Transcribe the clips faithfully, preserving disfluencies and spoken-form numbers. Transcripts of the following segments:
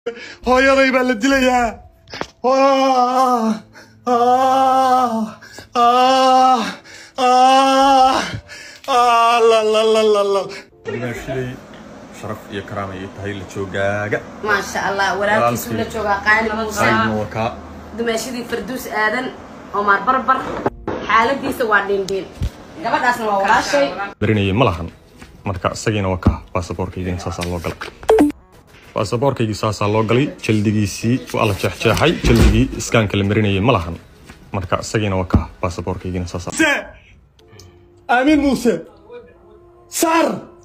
hooyaday baa la dilayaa. dimaashadii sharaf iyo karaama iyo tahay la joogaaga ما شاء الله ولكن سولا جوجا قاعد qaybna wakaa دمشقي فردوس آدن عمر بربر حالتيسا waa dhindhin gabadhaasna waa walaashay barinayay ma lahan marka isagiina wakaa baasaboorkaygiina saasaa loo galay baasaboorkaygii saasaa loo galay jaldigiisii waa la jeexjeexay jaldigii iskaanka la marinayay ma lahan marka isagiina wakaa baasaboorkaygiina saasaa aamin muuse sar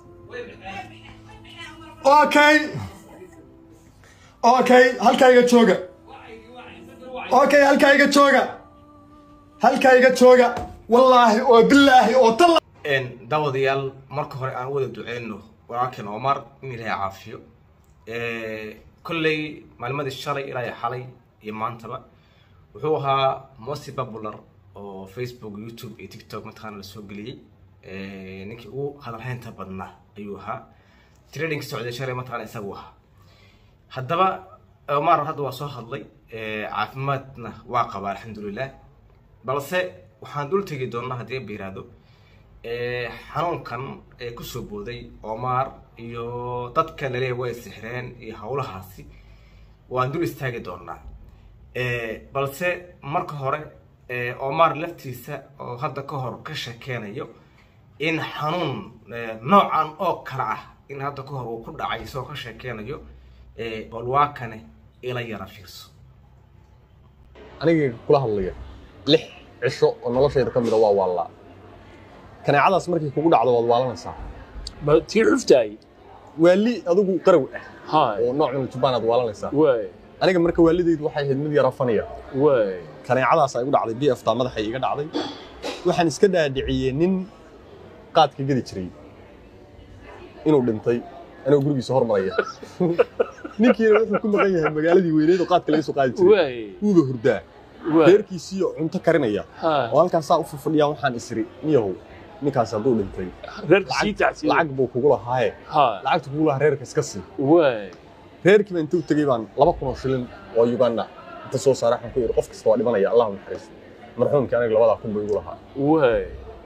okay okay halkayga jooga okay halkayga jooga halkayga jooga wallaahi oo billaahi oo talla ان داوديال marka hore aan wada duceeyno walaalkeen Omar in ilaahay caafiyo ee kulay maalmada shalay ilaa xalay iyo maantaba wuxuu ahaa most popular oo Facebook YouTube iyo TikTok mataqaan la soo galiyay ee ninkii uu hadalhaynta badnaa ayuu ahaa trading socday shalay mataqaan isagu ahaa hadaba Omar hadda waa soo hadlay ee caafimaadna waa qabaa alxamdulillah balse waxaan dul tagi doonaa hadii biiraado ee xanuunkan ee ku soo booday Omar iyo dadka leeyahay way sixreen iyo hawlahaasi waan dul istaagi doonaa ee balse marka hore ee Omar laftiisa oo hadda ka hor ka shakeenayo in xanuun noocan oo kala ah in hadda ka hor uu ku dhacay soo ka shakeenayo ee balwaakane ila yara fiirso aniga kula hadlaya lix cisho oo noloshayda ka mid ah waa waalaa kaneecadaas markii kugu dhacdo waad waalanaysaa ma tii cuftay waali adigu qarow ah haa oo noocan jubaan aad waalanaysaa way aniga marka waalidaydu waxay ahayd mid yara faniya way kaneecadaas ay u dhacday B F ta madaxa iga dhacday waxaan iska dhaadhiciyay nin qaadka gadi jiray inuu dhintay anoo gurigiisa hormaraya ninkii wuxuu ku maqan yahay magaaladii weyneed oo qaadka laga soo qaadi jiray way uuba hurdaa reerkiisii oo cunto karinaya oo halkaas saa u fadhiyaa waxaan isri niyahow ninkaas hadduu dhintay reerkii taasi lacag buu kugu lahaa haa lacagtu kugu lahaa reerka iska sii way reerkii baan intuu tagay baan laba kun oo shilin oo Uganda inta soo saaray waxaan ku yiri qof kasta waa dhimanaya Allah naxariisto marxuumkii aniga labada kun buu igu lahaa way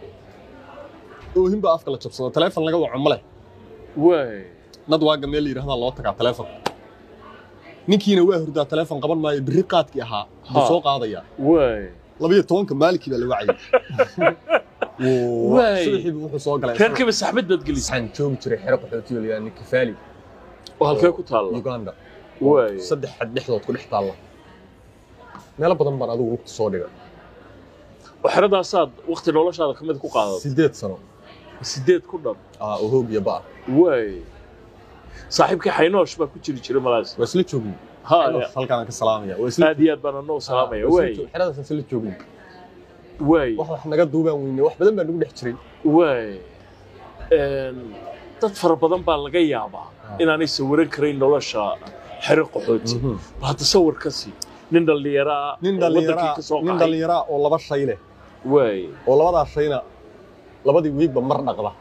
oo himba afka la jabsado telefoon laga waco male way nad waaga meel yiraahdo loo tagaa telefoon ninkiina waa hurdaa telefoon qaban maayo biri qaadkii ahaa buu soo qaadaya way laba iyo toban maalikii baa la wacay way suuxii wuxuu soo galay reerkii saxmad bad gelisay waxaan joogi jiray xero qaxootiga la yiraahdo Kifali oo halkee ku taalo Uganda way saddex xad dhexdood ku dhex taalo meel badan baan adigu waqti soo dhigay waxradaasaad waqti noloshaada kamid ku qaaday sideed sano sideed ku dhan ah oo hoog iyo baa way saaxiibkii xaynoosh baa ku jiri jiray malaas waa isla joogin haa halkaan ka salaamaya waa isla aad iyo aad baan noo salaamaya way xeradaas isla joogin way wax wax naga duubaan weynay wax badan baa nagu dhex jiray way een dad fara badan baa laga yaabaa inaanay sawiran karin nolosha xero qaxooti hadda sawir ka sii nin dhalinyaro nin dhalinyaro nin dhalinyaro oo laba shay leh way oo labada shayna labadii weegba mar dhaqda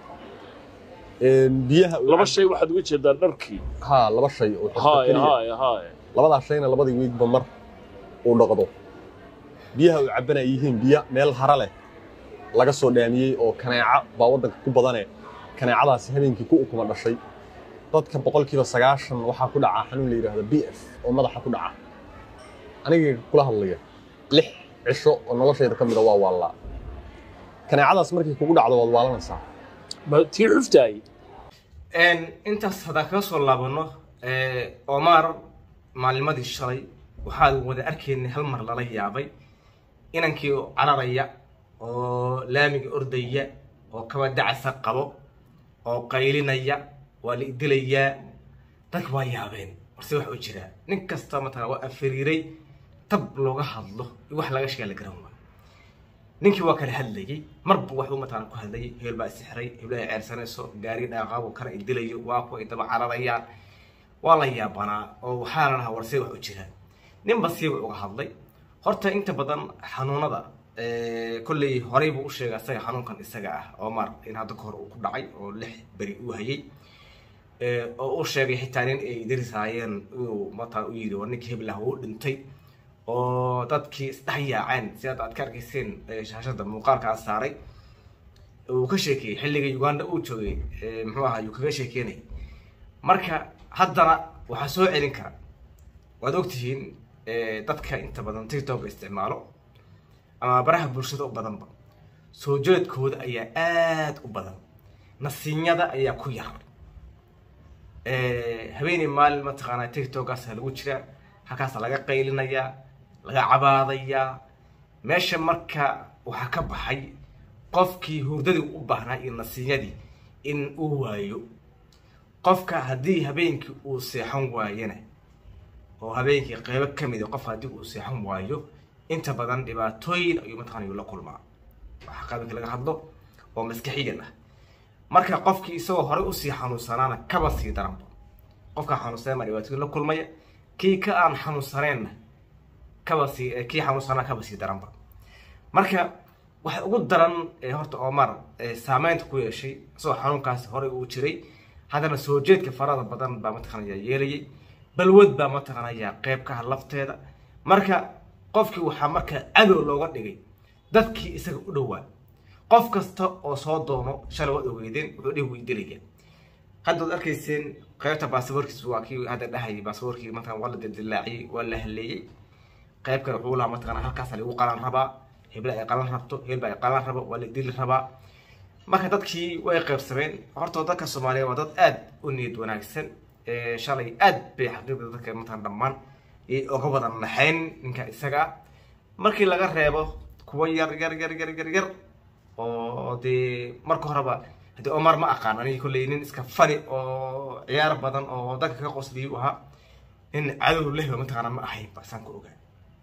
een biyaha laba shay waxaad uga jeedaa dharkii ha laba shay oo haa haa haa labada shayna labadii weegba mar uu dhaqdo biyaha uu cabanay yihiin biya meel hara leh laga soo dhaamiyay oo kaneeca baa wadanka ku badanay kaneecadaas habeenkii ku ukuma dhashay dadka boqolkiiba sagaashan waxa ku dhaca xanuun la yiraahdo B F oo madaxa ku dhaca aniga kula hadlaya lix cisho oo noloshayda ka mid ah waa waalaa kaneecadaas markii kugu dhacdo waad waalanaysaa ma tii cuftay ان انت هذا ka soo laabano ee Omar maalmadii shalay waxaad wada arkaynay hal mar la yaabay inankii cararaya oo laamiga ordaya oo kaba dacsa qabo oo qaylinaya waa la idilaya dad waa yaabeen warse wax u jira nin kasta mataa waa afariiray tab looga hadlo wax laga sheegay garan waa ninkii waa kala hadlayay marba wax uu mataa ku hadlayay heel baa sixray heblaha ceersanayso gaari dhaaqaabo kala idilayo waa ku idaba cararaya waa la yaabanaa oo waxa la lahaa warse wax u jira nin basiib uga hadlay horta inta badan xanuunada ee kulli horey buu u sheegay asaga xanuunkan isaga ah Omar in hadda ka hor uu ku dhacay oo lix bari uu hayay oo uu sheegay xitaa in ay dirisaayeen uu mataa u yiri war ninkii heblaha uu dhintay oo dadkii isdhaxyaaceen sida aad ka arkayseen shaashada muuqaalka saaray uu ka sheekay xilliga Uganda uu joogay muxuu ahaa uu kaga sheekeynay marka haddana waxa soo celin kara waad ogtihiin dadka inta badan TikTok isticmaalo ama baraha bulshada u badanba soo jeedkooda ayaa aad u badan nasiinyada ayaa ku yar ee habeenii maalin ma taqaana TikTok-gaas lagu jira halkaas laga qaylinaya laga cabaadaya meesha marka waxa ka baxay qofkii hurdadii u baahnaa in nasiinyadii in uu waayo qofka hadii habeenkii uu seexan waayana oo habeenkii qayb ka mid ah qof hadii uu seexan waayo inta badan dhibaatooyin ayuu ma taqaana la kulmaa waxa qaabka laga hadlo oo maskaxiyan ah marka qofkii isagoo hore u sii xanuunsanaana kaba sii daranba qofka xanuunsan ma dhibaatooyin la kulmaya kii ka aan xanuunsaneen kaba sii kii xanuunsana kaba sii daranba marka waxa ugu daran ee horta Omar saameynta ku yeeshay soo xanuunkaas hore uu jiray hadana soo jeedka farada badan baa ma taqaana yeelayay balwad baa ma taqaana qayb ka lafteeda marka qofkii waxa marka adow looga dhigay dadkii isaga u dhawaa qof kasta oo soo doono shalay wad ogeydeen wuxuu dhig weydiinaya hadda arkayseen qaybta baasaboorkiisu waa kii hada dhahay baasaboorkii markaan wala dilaaci wala haleeyay qayb kale wuxuu la ma taqaana halkaas lagu qalan rabaa hebla ay qalan rabto hebla ay qalan rabo wala dil rabaa marka dadkii way qaybsameen horta dadka Soomaaliyeed waa dad aad u niyad wanaagsan ee shalay aad bay xaqiiqada dadka mataan dhamaan ee uga wada naxayn ninka isaga markii laga reebo kuwa yar yar yar yar yar yar oo de marka horeba hadii Omar ma aqaan aniga kulay nin iska fani oo ciyaar badan oo dadka ka qosliyo aha in cadow leh ma taqaana ma ahay basan ku ogaa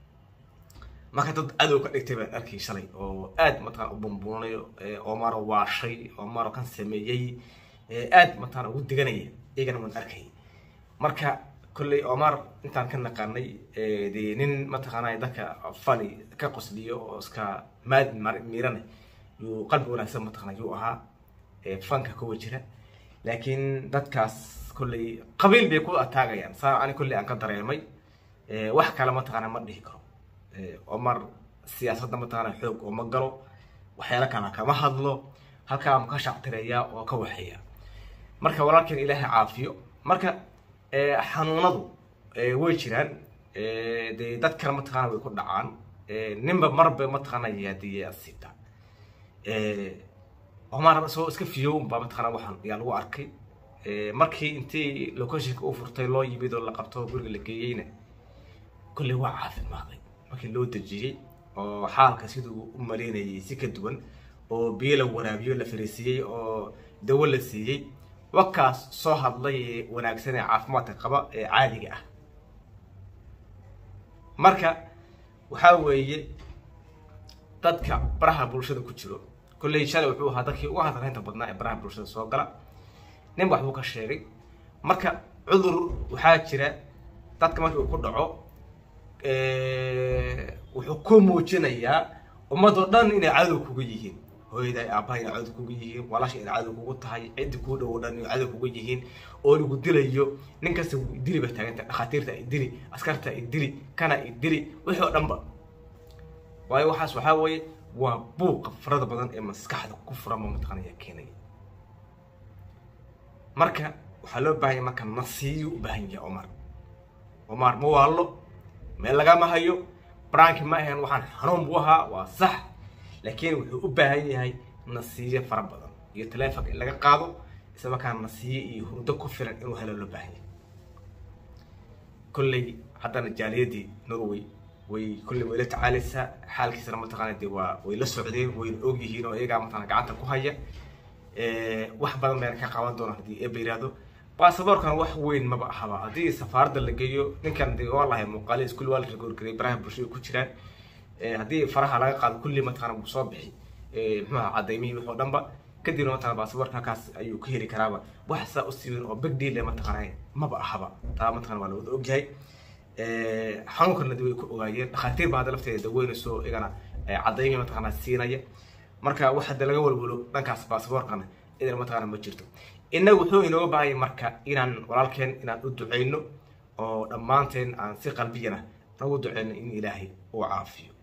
marka dad cadow ka dhigtay baan arkay shalay oo aad ma taqaana u bumbuunayo Omar waa shay Omar kan sameeyay aad ma taqaana ugu diganaya iyagana ma arkay marka kulay Omar intaan ka naqaanay de nin ma taqaana dadka fani ka qosliyo oo iska maad miirana yu qalbi wanaagsan ma taqaana yu aha ee fanka ku wajira laakiin dadkaas kulay qabiil bay ku ataagayaan saa ani kulay aan ka dareemay ee wax kale ma taqaana ma dhihi karo ee Omar siyaasadda ma taqaana xoog oo ma galo waxyaalo kale kama hadlo halka ma ka shaqtireeya oo ka waxaya marka walaalkeen Ilaahay caafiyo marka ee xanuunadu ee way jiraan ee de dadka ma taqaana way ku dhacaan ee nimba marba ma taqaana yaadiye asita ee Omar soo iska fiyo ba ma taqaana waxan yaa lagu arkay ee markii intii location uu furtay loo yimid oo la qabto guriga la geeyayna kulli waa caafimaad markii loo dajiyay oo xaalka sidoo u maleynayay si ka duwan oo biyo la waraabiyo la fariisiyay oo dawo la siiyay wakaas soo hadlay wanaagsan ee caafimaadka qaba ee caadiga ah marka waxa weeye dadka baraha bulshada ku jiro kulay shalay wuxuu ahaa dadkii ugu hadalhaynta badnaa ee baraha bulshada soo gala nin wax uu ka sheegay marka cudur waxa jira dadka markii uu ku dhaco ee wuxuu ku muujinayaa ummado dhan inay cadow kugu yihiin hooyada aabaha inay cadow kugu yihiin walaasha inay cadow kugu tahay cid ku dhow dhan inay cadow kugu yihiin oo lagu dilayo ninkaas dili ba taaganta dhaqaatiirta ay dili askarta ay dili kana ay dili wixii dhanba waayo waxaas waxa weeye waa buuq farada badan ee maskaxda ku furan ma taqaanaya keenay marka waxa loo baahan marka nasiiyo u baahan yahay Omar Omar ma waalo meel laga ma hayo brank ma ahan waxaan xanuun buu ahaa waa sax laakiin wuxuu u baahan yahay nasiiyo fara badan iyo telefoon in laga qaado isla markaana nasiiyo iyo hurdo ku filan inuu helo loo baahan yahay kulli haddana jaaliyadii Norway way kulli way la tacaalaysa xaalkiisana ma taqaanay waa way la socdeen way og yihiin oo iyaga ma taqaana gacanta ku haya ee wax badan bay ka qaban doonaan hadii ay beeraado baasaboorkan wax weyn ma bahaba hadii safaarada la geeyo ninkan de wallahi muuqaal iskuul wal record garay baraha bulshada ku jiraan ee hadii faraha laga qaado kulli ma taqaana uu soo bixi ee maxaa cadeymay wuxuu dhanba kadib ma taqaana baasaboorka kaas ayuu ku heli karaaba wax saa u siibin oo big deal ma taqaana ma bahaba taa ma taqaana wala og yahay ee xanuunkan dadwey ku ogaayeen dhaqaatiir baa lafteeda daweynayso igana cadeymay ma taqaana siinaya marka waxa laga walwalo dhankaas baasaboorkan idan ma taqaana ma jirto inagu wuxuu inoo baahay marka inaan walaalkeen inaan u duceyno oo dhammaanteen aan si qalbiyana nagu duceyno in Ilaahay uu caafiyo